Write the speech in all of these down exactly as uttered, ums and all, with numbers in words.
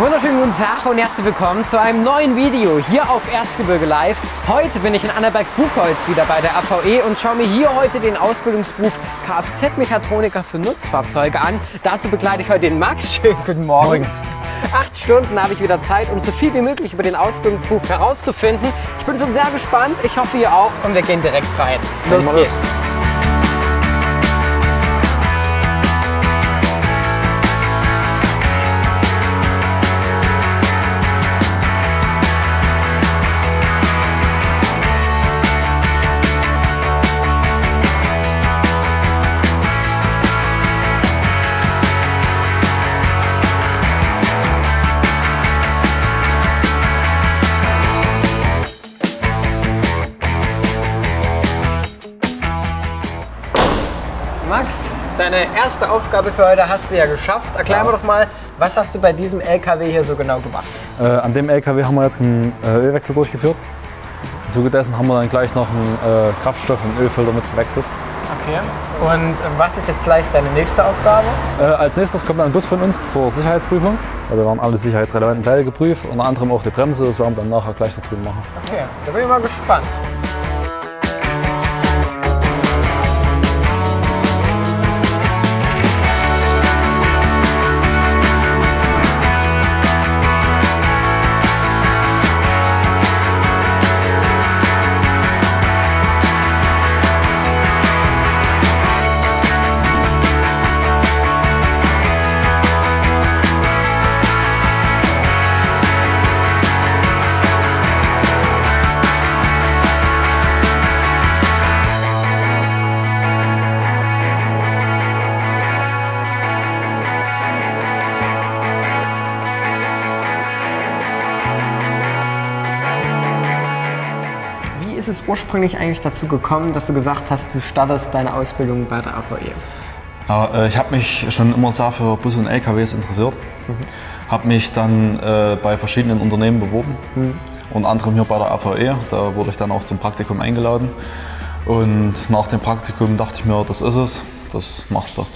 Wunderschönen guten Tag und herzlich willkommen zu einem neuen Video hier auf Erzgebirge Live. Heute bin ich in Annaberg-Buchholz wieder bei der A V E und schaue mir hier heute den Ausbildungsberuf Kfz-Mechatroniker für Nutzfahrzeuge an. Dazu begleite ich heute den Max. Schönen guten Morgen. Morgen. Acht Stunden habe ich wieder Zeit, um so viel wie möglich über den Ausbildungsberuf herauszufinden. Ich bin schon sehr gespannt, ich hoffe ihr auch und wir gehen direkt rein. Los geht's. Max, deine erste Aufgabe für heute hast du ja geschafft. Erklär ja. mir doch mal, was hast du bei diesem L K W hier so genau gemacht? Äh, an dem L K W haben wir jetzt einen äh, Ölwechsel durchgeführt. Im Zuge dessen haben wir dann gleich noch einen äh, Kraftstoff- und Ölfilter mit gewechselt. Okay. Und was ist jetzt gleich deine nächste Aufgabe? Äh, als nächstes kommt ein Bus von uns zur Sicherheitsprüfung. Da werden alle sicherheitsrelevanten Teile geprüft, unter anderem auch die Bremse. Das werden wir dann nachher gleich da drüben machen. Okay, da bin ich mal gespannt. Wie ist es ursprünglich eigentlich dazu gekommen, dass du gesagt hast, du startest deine Ausbildung bei der A V E? Ja, ich habe mich schon immer sehr für Busse und L K Ws interessiert. Mhm. Habe mich dann äh, bei verschiedenen Unternehmen beworben, mhm. unter anderem hier bei der A V E. Da wurde ich dann auch zum Praktikum eingeladen. Und nach dem Praktikum dachte ich mir, das ist es, das machst du.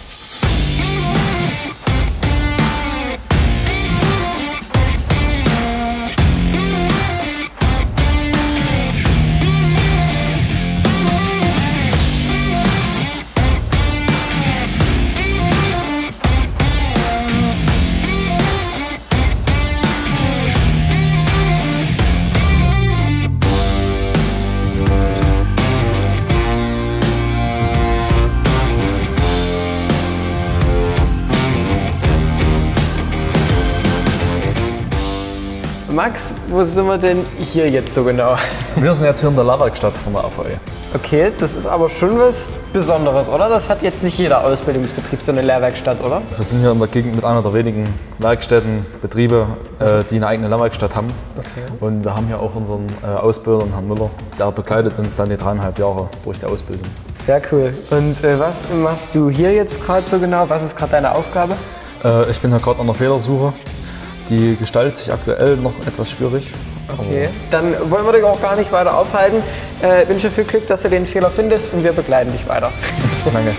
Max, wo sind wir denn hier jetzt so genau? Wir sind jetzt hier in der Lehrwerkstatt von der A V E. Okay, das ist aber schon was Besonderes, oder? Das hat jetzt nicht jeder Ausbildungsbetrieb so eine Lehrwerkstatt, oder? Wir sind hier in der Gegend mit einer der wenigen Werkstätten, Betriebe, äh, die eine eigene Lehrwerkstatt haben. Okay. Und wir haben hier auch unseren äh, Ausbilder, Herrn Müller, der begleitet uns dann die dreieinhalb Jahre durch die Ausbildung. Sehr cool. Und äh, was machst du hier jetzt gerade so genau? Was ist gerade deine Aufgabe? Äh, ich bin hier gerade an der Fehlersuche. Die gestaltet sich aktuell noch etwas schwierig. Okay, dann wollen wir dich auch gar nicht weiter aufhalten. Ich äh, wünsche viel Glück, dass du den Fehler findest und wir begleiten dich weiter. Danke.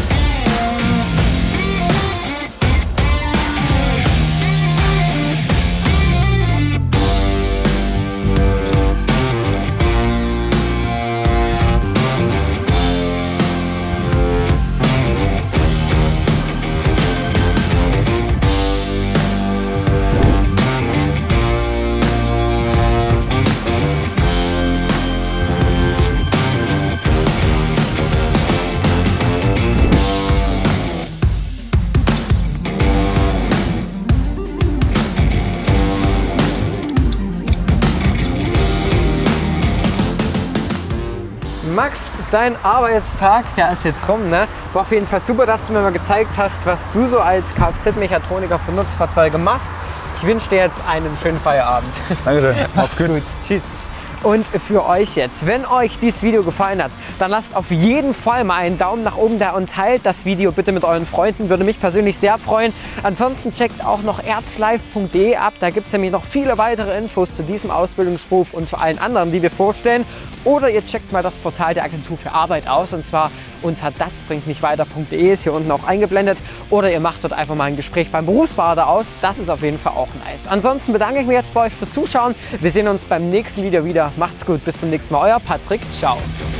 Max, dein Arbeitstag, der ist jetzt rum, ne? War auf jeden Fall super, dass du mir mal gezeigt hast, was du so als Kfz-Mechatroniker für Nutzfahrzeuge machst. Ich wünsche dir jetzt einen schönen Feierabend. Dankeschön. Mach's gut. gut. Tschüss. Und für euch jetzt, wenn euch dieses Video gefallen hat, dann lasst auf jeden Fall mal einen Daumen nach oben da und teilt das Video bitte mit euren Freunden, würde mich persönlich sehr freuen. Ansonsten checkt auch noch erzlive punkt de ab, da gibt es nämlich noch viele weitere Infos zu diesem Ausbildungsberuf und zu allen anderen, die wir vorstellen. Oder ihr checkt mal das Portal der Agentur für Arbeit aus, und zwar unter dasbringtmichweiter punkt de, ist hier unten auch eingeblendet. Oder ihr macht dort einfach mal ein Gespräch beim Berufsberater aus. Das ist auf jeden Fall auch nice. Ansonsten bedanke ich mich jetzt bei euch fürs Zuschauen. Wir sehen uns beim nächsten Video wieder. Macht's gut, bis zum nächsten Mal. Euer Patrick. Ciao.